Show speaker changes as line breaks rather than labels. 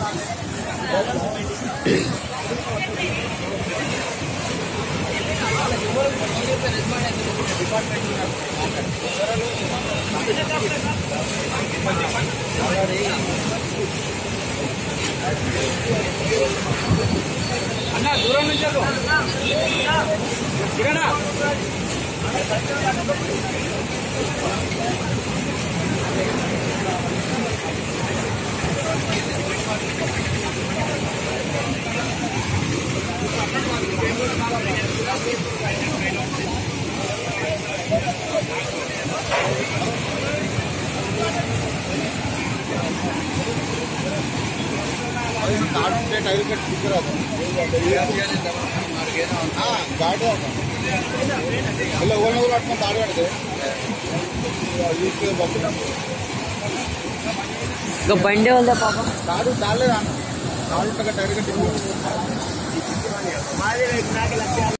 అన్న దూరం నుంచి కిరణా
टाइल कट दिख रहा था गाड़ी अल्ल ओवन पట్టుకొని తాడు కడితే
ఇంకా బండి ఉందా పాపం
తాడు తాళే తాడు టైర్ కట్టి